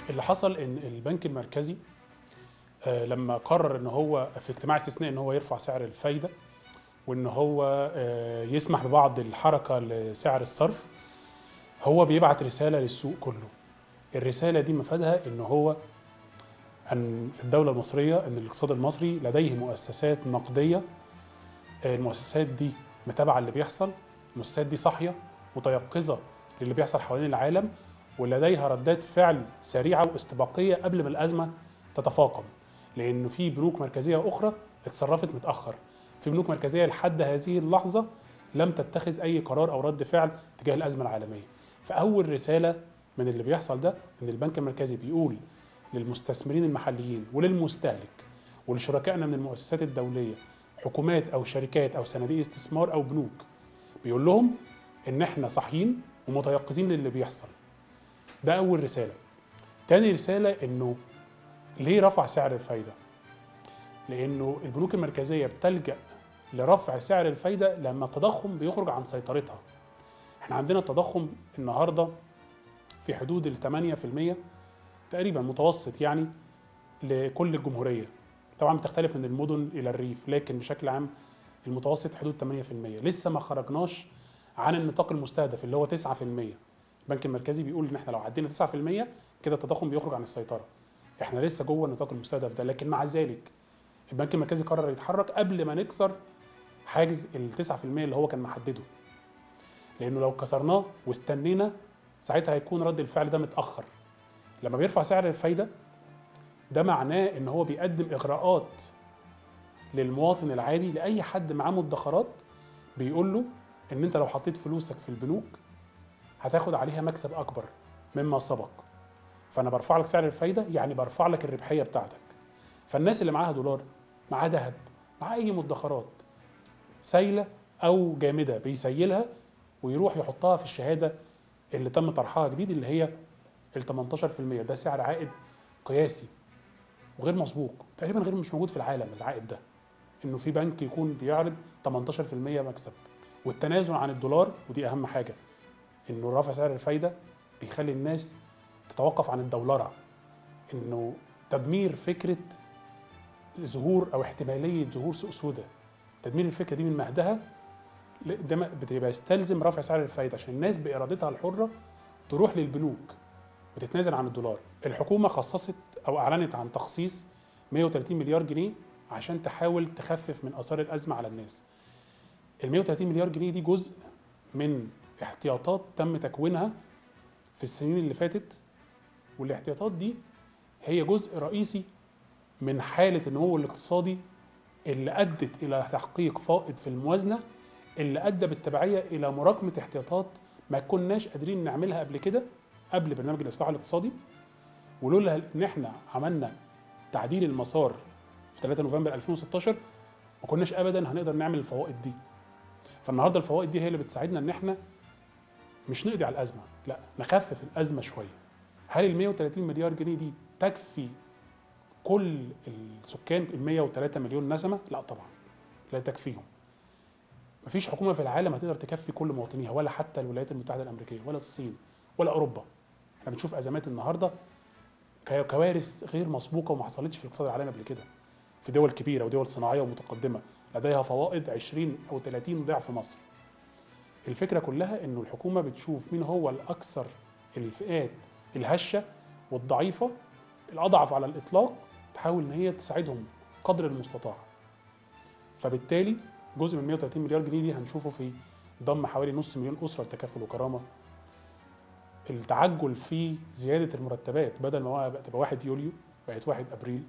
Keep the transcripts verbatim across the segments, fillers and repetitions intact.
اللي حصل ان البنك المركزي آه، لما قرر ان هو في اجتماع استثنائي ان هو يرفع سعر الفايده، وان هو آه، يسمح ببعض الحركه لسعر الصرف، هو بيبعت رساله للسوق كله. الرساله دي مفادها ان هو ان في الدوله المصريه ان الاقتصاد المصري لديه مؤسسات نقديه. آه، المؤسسات دي متابعه اللي بيحصل، المؤسسات دي صاحيه متيقظه للي بيحصل حوالين العالم، ولديها ردات فعل سريعه واستباقيه قبل ما الازمه تتفاقم. لأنه في بنوك مركزية أخرى اتصرفت متأخر، في بنوك مركزية لحد هذه اللحظة لم تتخذ أي قرار أو رد فعل تجاه الأزمة العالمية. فأول رسالة من اللي بيحصل ده إن البنك المركزي بيقول للمستثمرين المحليين وللمستهلك ولشركائنا من المؤسسات الدولية، حكومات أو شركات أو صناديق استثمار أو بنوك، بيقول لهم إن إحنا صاحيين ومتيقظين للي بيحصل. ده أول رسالة. تاني رسالة إنه ليه رفع سعر الفايدة؟ لأنه البنوك المركزية بتلجأ لرفع سعر الفايدة لما التضخم بيخرج عن سيطرتها. احنا عندنا التضخم النهاردة في حدود ال ثمانية في المية تقريبا متوسط يعني لكل الجمهورية. طبعا بتختلف من المدن إلى الريف، لكن بشكل عام المتوسط حدود ثمانية في المية. لسه ما خرجناش عن النطاق المستهدف اللي هو تسعة في المية. البنك المركزي بيقول ان احنا لو عدينا تسعة في المية كده التضخم بيخرج عن السيطرة. احنا لسه جوه النطاق المستهدف ده، لكن مع ذلك البنك المركزي قرر يتحرك قبل ما نكسر حاجز ال تسعة في المية اللي هو كان محدده. لانه لو كسرناه واستنينا ساعتها هيكون رد الفعل ده متاخر. لما بيرفع سعر الفايده ده معناه ان هو بيقدم اغراءات للمواطن العادي، لاي حد معاه مدخرات، بيقول له ان انت لو حطيت فلوسك في البنوك هتاخد عليها مكسب اكبر مما سبق. فانا برفع لك سعر الفايده يعني برفع لك الربحيه بتاعتك. فالناس اللي معاها دولار، معاها ذهب، معاها اي مدخرات سايله او جامده، بيسيلها ويروح يحطها في الشهاده اللي تم طرحها جديد اللي هي ال تمنتاشر في المية. ده سعر عائد قياسي وغير مسبوق، تقريبا غير مش موجود في العالم العائد ده، انه في بنك يكون بيعرض تمنتاشر في المية مكسب. والتنازل عن الدولار، ودي اهم حاجه، انه رفع سعر الفايده بيخلي الناس تتوقف عن الدولره، انه تدمير فكره ظهور او احتماليه ظهور سوق سوداء، تدمير الفكره دي من مهدها. ده بتبقى يستلزم رفع سعر الفايده عشان الناس بارادتها الحره تروح للبنوك وتتنازل عن الدولار. الحكومه خصصت او اعلنت عن تخصيص مية وتلاتين مليار جنيه عشان تحاول تخفف من اثار الازمه على الناس. ال مية وتلاتين مليار جنيه دي جزء من احتياطات تم تكوينها في السنين اللي فاتت، والاحتياطات دي هي جزء رئيسي من حالة النمو الاقتصادي اللي أدت إلى تحقيق فائض في الموازنة، اللي أدى بالتبعية إلى مراكمة احتياطات ما كناش قادرين نعملها قبل كده قبل برنامج الإصلاح الاقتصادي. ولولا إن إحنا عملنا تعديل المسار في ثلاثة نوفمبر ألفين وستاشر ما كناش أبدا هنقدر نعمل الفوائد دي. فالنهارده الفوائد دي هي اللي بتساعدنا إن إحنا مش نقضي على الأزمة، لا نخفف الأزمة شوية. هل ال مية وتلاتين مليار جنيه دي تكفي كل السكان ال مية وتلاتة مليون نسمة؟ لا طبعا لا تكفيهم. مفيش حكومة في العالم هتقدر تكفي كل مواطنيها، ولا حتى الولايات المتحدة الأمريكية ولا الصين ولا أوروبا. احنا بنشوف أزمات النهارده، كوارث غير مسبوقة وما حصلتش في الاقتصاد العالمي قبل كده، في دول كبيرة ودول صناعية ومتقدمة لديها فوائد عشرين أو تلاتين ضعف مصر. الفكرة كلها إنه الحكومة بتشوف مين هو الأكثر الفئات الهشة والضعيفة الأضعف على الإطلاق، تحاول ان هي تساعدهم قدر المستطاع. فبالتالي جزء من مية وتلاتين مليار جنيه دي هنشوفه في ضم حوالي نص مليون اسره لتكافل وكرامه، التعجل في زياده المرتبات بدل ما تبقى واحد يوليو بقت واحد ابريل.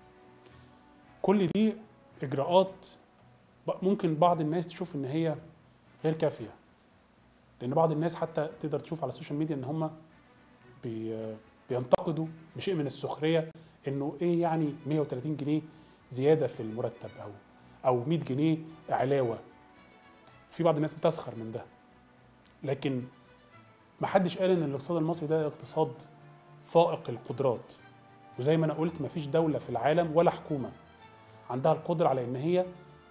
كل دي اجراءات ممكن بعض الناس تشوف ان هي غير كافيه، لان بعض الناس حتى تقدر تشوف على السوشيال ميديا ان هم بي بينتقدوا بشيء من السخريه انه ايه يعني مية وتلاتين جنيه زياده في المرتب او او مية جنيه علاوه. في بعض الناس بتسخر من ده، لكن ما حدش قال ان الاقتصاد المصري ده اقتصاد فائق القدرات. وزي ما انا قلت ما فيش دوله في العالم ولا حكومه عندها القدره على ان هي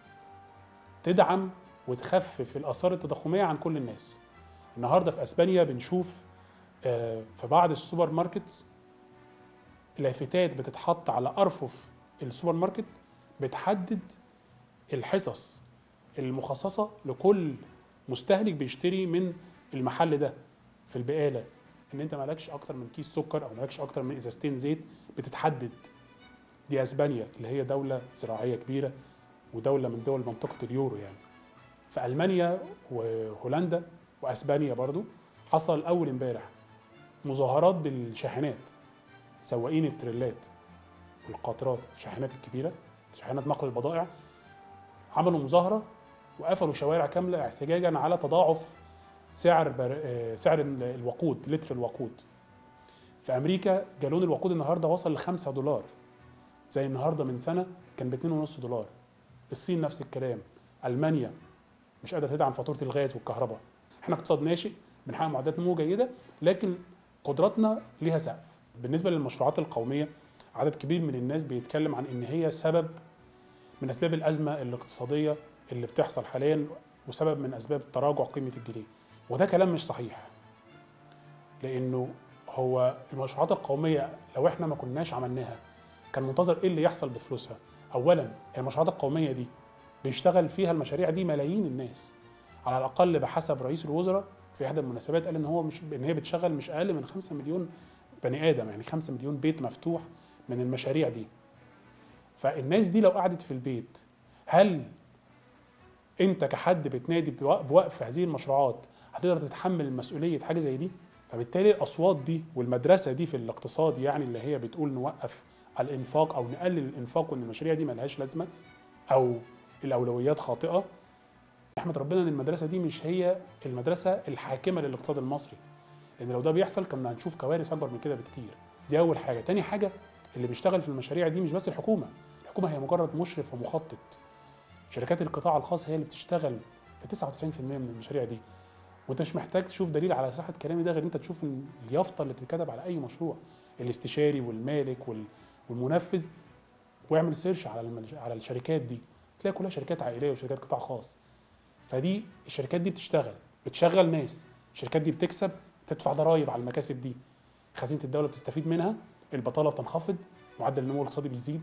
تدعم وتخفف الاثار التضخميه عن كل الناس. النهارده في اسبانيا بنشوف في بعض السوبر ماركتس لافتات بتتحط على ارفف السوبر ماركت بتحدد الحصص المخصصه لكل مستهلك بيشتري من المحل ده في البقاله، ان انت مالكش اكتر من كيس سكر او مالكش اكتر من ازازتين زيت بتتحدد. دي اسبانيا اللي هي دوله زراعيه كبيره ودوله من دول منطقه اليورو يعني. في المانيا وهولندا واسبانيا برضو حصل اول امبارح مظاهرات بالشاحنات، سواقين التريلات والقاطرات، الشاحنات الكبيره، شاحنات نقل البضائع، عملوا مظاهره وقفلوا شوارع كامله احتجاجا على تضاعف سعر بر... سعر الوقود، لتر الوقود. في امريكا جالون الوقود النهارده وصل ل خمسة دولار، زي النهارده من سنه كان ب اتنين ونص دولار. الصين نفس الكلام، المانيا مش قادره تدعم فاتوره الغاز والكهرباء. احنا اقتصاد ناشئ بنحقق معدلات نمو جيده، لكن قدراتنا ليها سقف. بالنسبه للمشروعات القوميه عدد كبير من الناس بيتكلم عن ان هي سبب من اسباب الازمه الاقتصاديه اللي بتحصل حاليا وسبب من اسباب تراجع قيمه الجنيه، وده كلام مش صحيح. لانه هو المشروعات القوميه لو احنا ما كناش عملناها كان منتظر ايه اللي يحصل بفلوسها؟ اولا المشروعات القوميه دي بيشتغل فيها المشاريع دي ملايين الناس، على الاقل بحسب رئيس الوزراء في احدى المناسبات قال ان هو مش ان هي بتشغل مش اقل من خمسة مليون بني ادم، يعني خمسة مليون بيت مفتوح من المشاريع دي. فالناس دي لو قعدت في البيت، هل انت كحد بتنادي بوقف هذه المشروعات هتقدر تتحمل مسؤوليه حاجه زي دي؟ فبالتالي الاصوات دي والمدرسه دي في الاقتصاد يعني اللي هي بتقول نوقف الانفاق او نقلل الانفاق وان المشاريع دي ملهاش لازمه او الاولويات خاطئه، احمد ربنا ان المدرسه دي مش هي المدرسه الحاكمه للاقتصاد المصري، لان لو ده بيحصل كنا هنشوف كوارث اكبر من كده بكتير. دي اول حاجه. تاني حاجه، اللي بيشتغل في المشاريع دي مش بس الحكومه، الحكومه هي مجرد مشرف ومخطط. شركات القطاع الخاص هي اللي بتشتغل في تسعة وتسعين في المية من المشاريع دي، وانت مش محتاج تشوف دليل على صحه كلامي ده غير انت تشوف اليافطه اللي بتتكتب على اي مشروع، الاستشاري والمالك والمنفذ، واعمل سيرش على على الشركات دي تلاقي كلها شركات عائليه وشركات قطاع خاص. فدي الشركات دي بتشتغل بتشغل ناس، الشركات دي بتكسب، تدفع ضرائب على المكاسب دي، خزينه الدوله بتستفيد منها، البطاله بتنخفض، معدل النمو الاقتصادي بيزيد.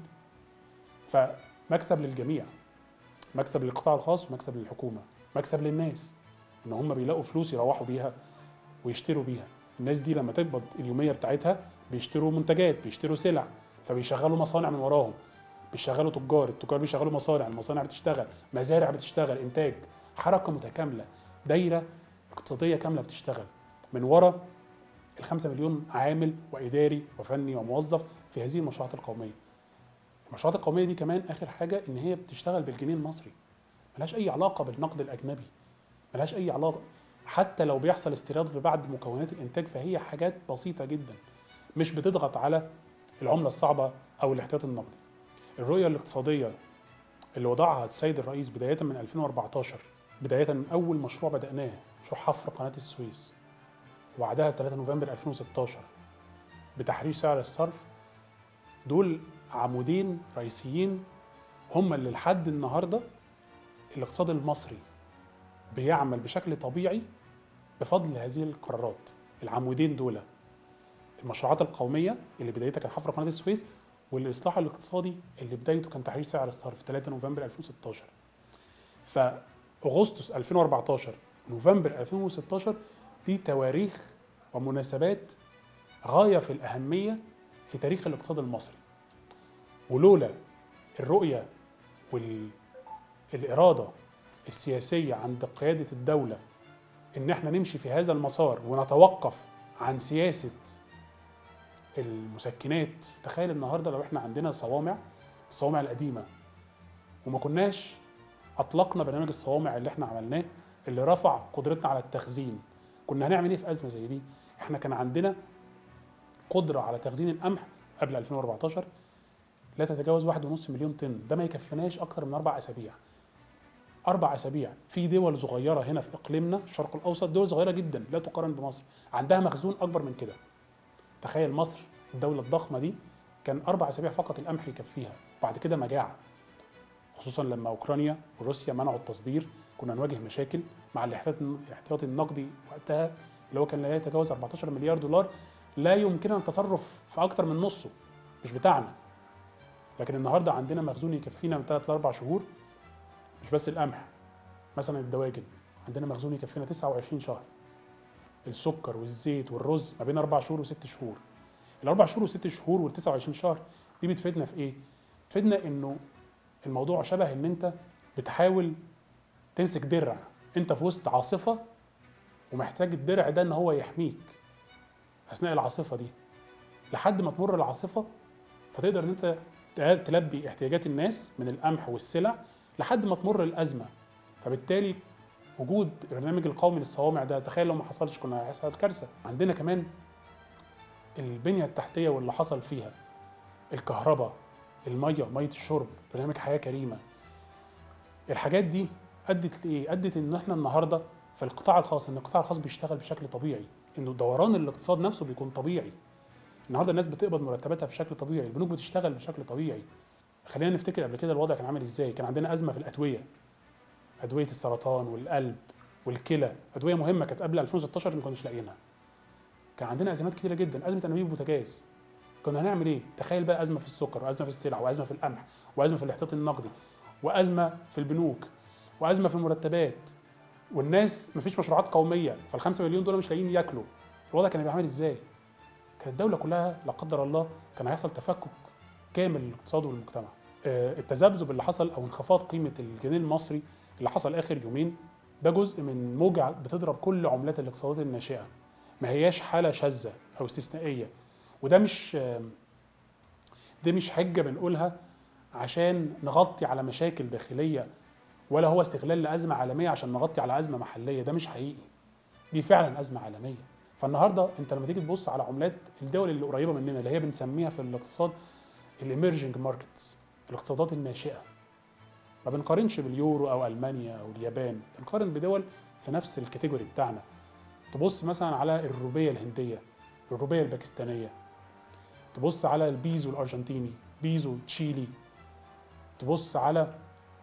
فمكسب للجميع، مكسب للقطاع الخاص ومكسب للحكومه، مكسب للناس ان هم بيلاقوا فلوس يروحوا بيها ويشتروا بيها. الناس دي لما تقبض اليوميه بتاعتها بيشتروا منتجات، بيشتروا سلع، فبيشغلوا مصانع من وراهم، بيشغلوا تجار، التجار بيشغلوا مصانع، المصانع بتشتغل، مزارع بتشتغل، انتاج، حركه متكامله، دايره اقتصاديه كامله بتشتغل من ورا الخمسة مليون عامل واداري وفني وموظف في هذه المشروعات القوميه. المشروعات القوميه دي كمان اخر حاجه ان هي بتشتغل بالجنيه المصري، ملهاش اي علاقه بالنقد الاجنبي، ملهاش اي علاقه. حتى لو بيحصل استيراد لبعض مكونات الانتاج فهي حاجات بسيطه جدا، مش بتضغط على العمله الصعبه او الاحتياط النقدي. الرؤيه الاقتصاديه اللي وضعها السيد الرئيس بدايه من ألفين وأربعتاشر، بدايه من اول مشروع بداناه، مشروع حفر قناه السويس، وبعدها ثلاثة نوفمبر ألفين وستاشر بتحرير سعر الصرف، دول عمودين رئيسيين هم اللي لحد النهارده الاقتصاد المصري بيعمل بشكل طبيعي بفضل هذه القرارات. العمودين دول المشروعات القوميه اللي بدايتها كان حفر قناه السويس، والاصلاح الاقتصادي اللي بدايته كان تحرير سعر الصرف ثلاثة نوفمبر ألفين وستاشر. فاغسطس ألفين وأربعتاشر نوفمبر ألفين وستاشر دي تواريخ ومناسبات غايه في الاهميه في تاريخ الاقتصاد المصري، ولولا الرؤيه والاراده السياسيه عند قياده الدوله ان احنا نمشي في هذا المسار ونتوقف عن سياسه المسكنات. تخيل النهارده لو احنا عندنا صوامع، الصوامع القديمه، وما كناش اطلقنا برنامج الصوامع اللي احنا عملناه اللي رفع قدرتنا على التخزين، كنا هنعمل ايه في ازمه زي دي؟ احنا كان عندنا قدره على تخزين القمح قبل ألفين وأربعتاشر لا تتجاوز واحد ونص مليون طن، ده ما يكفناش اكتر من اربع اسابيع. اربع اسابيع في دول صغيره هنا في اقليمنا الشرق الاوسط، دول صغيره جدا لا تقارن بمصر، عندها مخزون اكبر من كده. تخيل مصر الدوله الضخمه دي كان اربع اسابيع فقط القمح يكفيها، بعد كده مجاعه، خصوصا لما اوكرانيا وروسيا منعوا التصدير، كنا نواجه مشاكل مع الاحتياطي النقدي وقتها اللي هو كان لا يتجاوز أربعتاشر مليار دولار، لا يمكننا التصرف في اكتر من نصه. مش بتاعنا. لكن النهارده عندنا مخزون يكفينا من ثلاث لأربع شهور. مش بس القمح، مثلا الدواجن عندنا مخزون يكفينا تسعة وعشرين شهر. السكر والزيت والرز ما بين اربع شهور وست شهور. الاربع شهور وست شهور وال تسعة وعشرين شهر دي بتفيدنا في ايه؟ بتفيدنا انه الموضوع شبه ان انت بتحاول تمسك درع، انت في وسط عاصفه ومحتاج الدرع ده ان هو يحميك اثناء العاصفه دي لحد ما تمر العاصفه، فتقدر ان انت تلبي احتياجات الناس من القمح والسلع لحد ما تمر الازمه. فبالتالي وجود البرنامج القومي للصوامع ده، تخيل لو ما حصلش كنا هيحصل كارثه. عندنا كمان البنيه التحتيه واللي حصل فيها، الكهرباء، الميه، ميه الشرب، برنامج حياه كريمه. الحاجات دي ادت لايه؟ ادت ان احنا النهارده في القطاع الخاص، ان القطاع الخاص بيشتغل بشكل طبيعي، انه دوران الاقتصاد نفسه بيكون طبيعي. النهارده الناس بتقبض مرتباتها بشكل طبيعي، البنوك بتشتغل بشكل طبيعي. خلينا نفتكر قبل كده الوضع كان عامل ازاي. كان عندنا ازمه في الادويه، ادويه السرطان والقلب والكلى، ادويه مهمه كانت قبل ألفين وستاشر ما كناش لاقيينها. كان عندنا ازمات كتيره جدا، ازمه انابيب البوتاجاز. كنا هنعمل ايه؟ تخيل بقى ازمه في السكر، وازمه في السلع، وازمه في القمح، وازمه في الاحتياطي النقدي، وازمه في البنوك، وازمه في المرتبات، والناس مفيش مشروعات قوميه، فالخمسة مليون دول مش لاقيين ياكلوا. الوضع كان هيبقى عامل ازاي؟ كانت الدوله كلها لا قدر الله كان هيحصل تفكك كامل للاقتصاد والمجتمع. التذبذب اللي حصل او انخفاض قيمه الجنيه المصري اللي حصل اخر يومين ده جزء من موجه بتضرب كل عملات الاقتصادات الناشئه، ما هياش حاله شاذه او استثنائيه. وده مش دي مش حجه بنقولها عشان نغطي على مشاكل داخليه، ولا هو استغلال لازمه عالميه عشان نغطي على ازمه محليه. ده مش حقيقي، دي فعلا ازمه عالميه. فالنهارده انت لما تيجي تبص على عملات الدول اللي قريبه مننا اللي هي بنسميها في الاقتصاد الاميرجنج ماركتس، الاقتصادات الناشئه، ما بنقارنش باليورو او المانيا او اليابان، بنقارن بدول في نفس الكاتيجوري بتاعنا. تبص مثلا على الروبيه الهنديه، الروبيه الباكستانيه، تبص على البيزو الارجنتيني، بيزو تشيلي، تبص على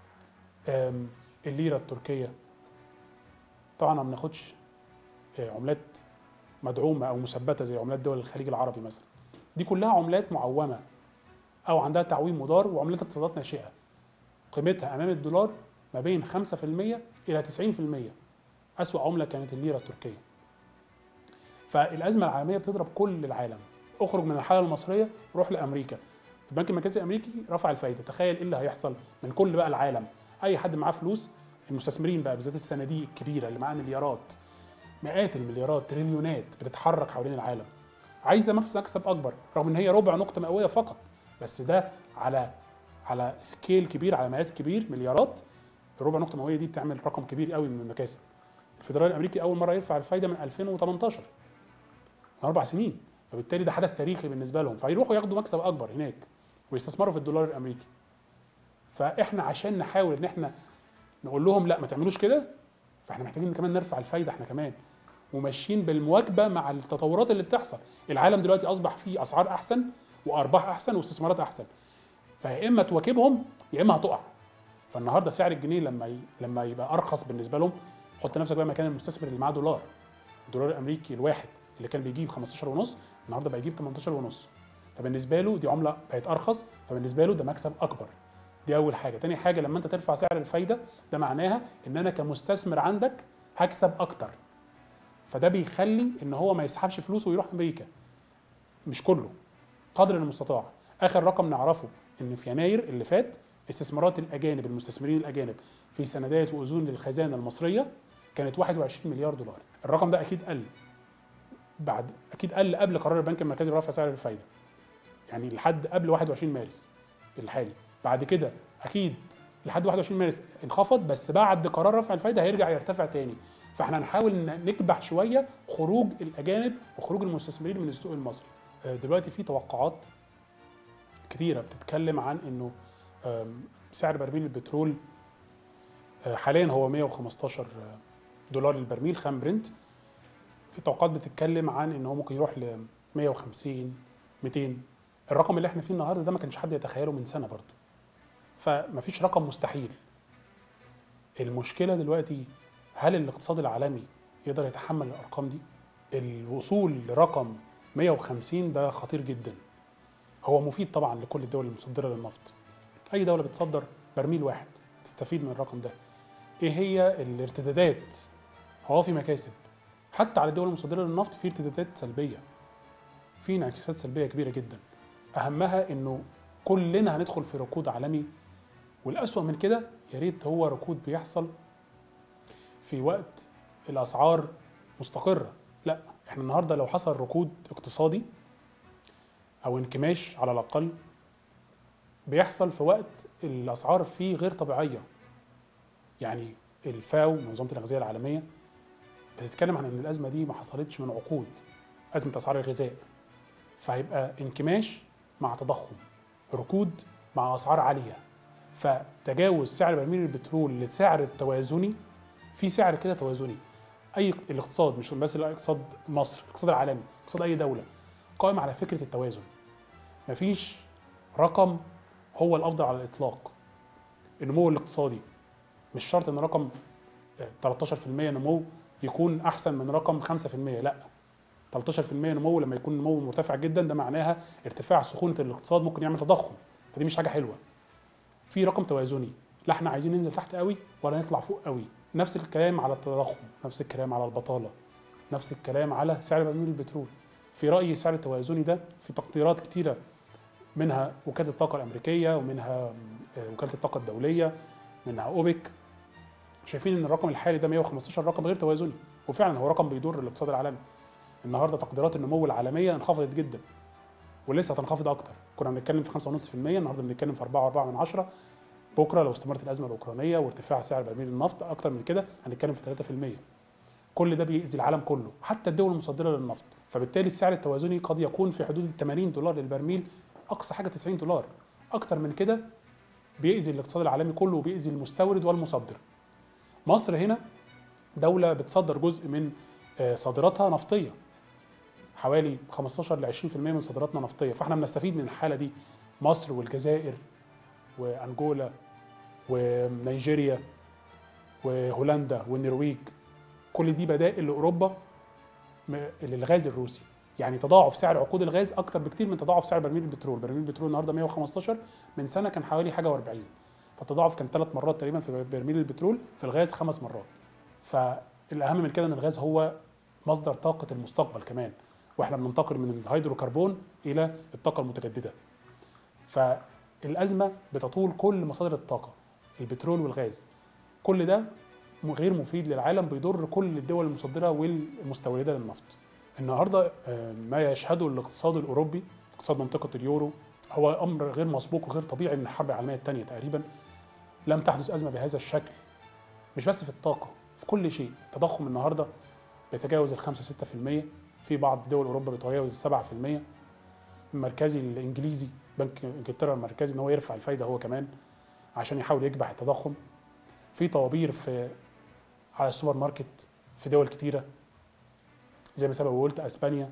الليره التركيه. طبعا ما بناخدش عملات مدعومه او مثبته زي عملات دول الخليج العربي مثلا. دي كلها عملات معومه او عندها تعويم مضار، وعملات اقتصادات ناشئه قيمتها امام الدولار ما بين خمسة في المية الى تسعين في المية. اسوأ عمله كانت الليره التركيه. فالازمه العالميه بتضرب كل العالم. اخرج من الحاله المصريه، روح لامريكا. البنك المركزي الامريكي رفع الفائده، تخيل ايه اللي هيحصل من كل بقى العالم. اي حد معاه فلوس، المستثمرين بقى بالذات الصناديق الكبيره اللي معاها مليارات، مئات المليارات، تريليونات بتتحرك حوالين العالم، عايزه مكسب اكبر، رغم ان هي ربع نقطه مئويه فقط، بس ده على على سكيل كبير، على مقاس كبير، مليارات. الربع نقطه مئويه دي بتعمل رقم كبير قوي من المكاسب. الفدرالي الامريكي اول مره يرفع الفايده من ألفين وتمنتاشر، من اربع سنين، فبالتالي ده حدث تاريخي بالنسبه لهم، فيروحوا ياخدوا مكسب اكبر هناك ويستثمروا في الدولار الامريكي. فاحنا عشان نحاول ان احنا نقول لهم لا ما تعملوش كده، فاحنا محتاجين كمان نرفع الفايده احنا كمان، وماشيين بالمواكبه مع التطورات اللي بتحصل. العالم دلوقتي اصبح فيه اسعار احسن وارباح احسن واستثمارات احسن، فيا اما تواكبهم يا اما هتقع. فالنهارده سعر الجنيه لما ي... لما يبقى ارخص بالنسبه لهم، حط نفسك بقى مكان المستثمر اللي معاه دولار. الدولار الامريكي الواحد اللي كان بيجيب خمستاشر ونص النهارده بقى يجيب تمنتاشر ونص، فبالنسبه له دي عمله بقت ارخص، فبالنسبه له ده مكسب اكبر. دي اول حاجه. تاني حاجه، لما انت ترفع سعر الفايده ده معناها ان انا كمستثمر عندك هكسب اكتر، فده بيخلي ان هو ما يسحبش فلوسه ويروح امريكا. مش كله، قدر المستطاع. اخر رقم نعرفه ان في يناير اللي فات استثمارات الاجانب، المستثمرين الاجانب في سندات واذون للخزانه المصريه كانت واحد وعشرين مليار دولار. الرقم ده اكيد قل بعد، اكيد قل قبل قرار البنك المركزي برفع سعر الفايده، يعني لحد قبل واحد وعشرين مارس الحالي. بعد كده اكيد لحد واحد وعشرين مارس انخفض، بس بعد قرار رفع الفايده هيرجع يرتفع تاني. فاحنا هنحاول نكبح شويه خروج الاجانب وخروج المستثمرين من السوق المصري. دلوقتي في توقعات كتيره بتتكلم عن انه سعر برميل البترول حاليا هو مية وخمستاشر دولار للبرميل خام برنت. في توقعات بتتكلم عن ان هو ممكن يروح ل مية وخمسين ميتين. الرقم اللي احنا فيه النهارده ده ما كانش حد يتخيله من سنه برضه، فمفيش رقم مستحيل. المشكله دلوقتي هل الاقتصاد العالمي يقدر يتحمل الارقام دي؟ الوصول لرقم مية وخمسين ده خطير جدا. هو مفيد طبعا لكل الدول المصدره للنفط. اي دوله بتصدر برميل واحد تستفيد من الرقم ده. ايه هي الارتدادات؟ هو في مكاسب حتى على الدول المصدره للنفط، في ارتدادات سلبيه، في انعكاسات سلبيه كبيره جدا. اهمها انه كلنا هندخل في ركود عالمي، والاسوأ من كده يا ريت هو ركود بيحصل في وقت الاسعار مستقره. لا، احنا النهارده لو حصل ركود اقتصادي او انكماش على الاقل بيحصل في وقت الاسعار فيه غير طبيعيه. يعني الفاو منظمه الأغذية العالميه بتتكلم عن ان الازمه دي ما حصلتش من عقود، ازمه اسعار الغذاء. فهيبقى انكماش مع تضخم، ركود مع اسعار عاليه. فتجاوز سعر برميل البترول للسعر التوازني، في سعر كده توازني. اي الاقتصاد، مش بس الاقتصاد مصر، الاقتصاد العالمي، اقتصاد اي دوله قائم على فكره التوازن. مفيش رقم هو الافضل على الاطلاق. النمو الاقتصادي مش شرط ان رقم تلتاشر في المية نمو يكون احسن من رقم خمسة في المية، لا. تلتاشر في المية نمو لما يكون النمو مرتفع جدا ده معناها ارتفاع سخونه الاقتصاد ممكن يعمل تضخم، فدي مش حاجه حلوه. في رقم توازني، لا احنا عايزين ننزل تحت قوي ولا نطلع فوق قوي. نفس الكلام على التضخم، نفس الكلام على البطاله، نفس الكلام على سعر برميل البترول. في رايي السعر التوازني ده في تقديرات كتيره، منها وكاله الطاقه الامريكيه، ومنها وكاله الطاقه الدوليه، منها اوبك، شايفين ان الرقم الحالي ده مية وخمستاشر رقم غير توازني، وفعلا هو رقم بيضر الاقتصاد العالمي. النهارده تقديرات النمو العالميه انخفضت جدا ولسه هتنخفض اكتر. كنا بنتكلم في خمسة فاصلة خمسة بالمية، النهارده بنتكلم في أربعة فاصلة أربعة من عشرة. بكره لو استمرت الازمه الاوكرانيه وارتفاع سعر برميل النفط اكتر من كده هنتكلم في ثلاثة في المية. كل ده بيأذي العالم كله، حتى الدول المصدره للنفط. فبالتالي السعر التوازني قد يكون في حدود ال ثمانين دولار للبرميل، اقصى حاجه تسعين دولار. اكتر من كده بيأذي الاقتصاد العالمي كله وبيأذي المستورد والمصدر. مصر هنا دوله بتصدر جزء من صادراتها نفطيه، حوالي خمستاشر ل عشرين في المية من صادراتنا نفطيه، فاحنا بنستفيد من الحاله دي. مصر والجزائر وانجولا ونيجيريا وهولندا والنرويج، كل دي بدائل لاوروبا للغاز الروسي. يعني تضاعف سعر عقود الغاز اكتر بكتير من تضاعف سعر برميل البترول. برميل البترول النهارده مية وخمستاشر، من سنه كان حوالي حاجه وأربعين، فالتضاعف كان ثلاث مرات تقريبا في برميل البترول، في الغاز خمس مرات. فالاهم من كده ان الغاز هو مصدر طاقه المستقبل كمان، واحنا بننتقل من الهيدروكربون الى الطاقه المتجدده. فالازمه بتطول كل مصادر الطاقه، البترول والغاز. كل ده غير مفيد للعالم، بيضر كل الدول المصدره والمستورده للنفط. النهارده ما يشهده الاقتصاد الاوروبي، اقتصاد منطقه اليورو، هو امر غير مسبوق وغير طبيعي من الحرب العالميه الثانيه تقريبا. لم تحدث ازمه بهذا الشكل، مش بس في الطاقه، في كل شيء. التضخم النهارده بيتجاوز ال خمسة ستة في المية، في بعض دول اوروبا بيتجاوز سبعة في المية. المركزي الانجليزي، بنك انجلترا المركزي، ان هو يرفع الفايده هو كمان عشان يحاول يكبح التضخم. في طوابير في على السوبر ماركت في دول كتيره، زي ما سبق وقلت اسبانيا،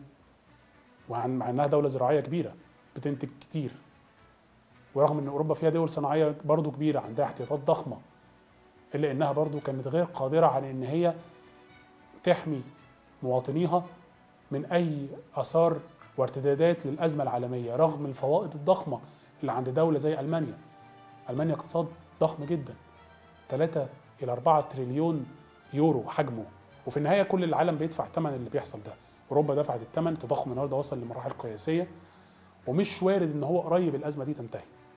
مع انها دوله زراعيه كبيره بتنتج كتير، ورغم ان اوروبا فيها دول صناعيه برضو كبيره عندها احتياطات ضخمه، الا انها برضو كانت غير قادره على ان هي تحمي مواطنيها من اي اثار وارتدادات للازمه العالميه، رغم الفوائد الضخمه اللي عند دوله زي المانيا. المانيا اقتصاد ضخم جدا، ثلاثة إلى أربعة تريليون يورو حجمه، وفي النهايه كل العالم بيدفع ثمن اللي بيحصل ده. اوروبا دفعت الثمن، التضخم النهارده وصل لمراحل قياسيه، ومش وارد ان هو قريب الازمه دي تنتهي.